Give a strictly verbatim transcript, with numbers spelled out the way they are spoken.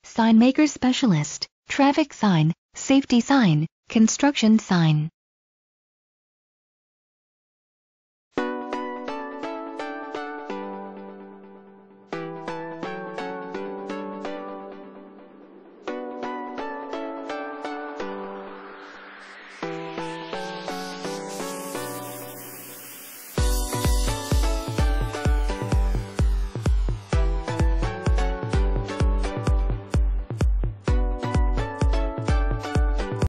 sign maker specialist, traffic sign, safety sign, construction sign.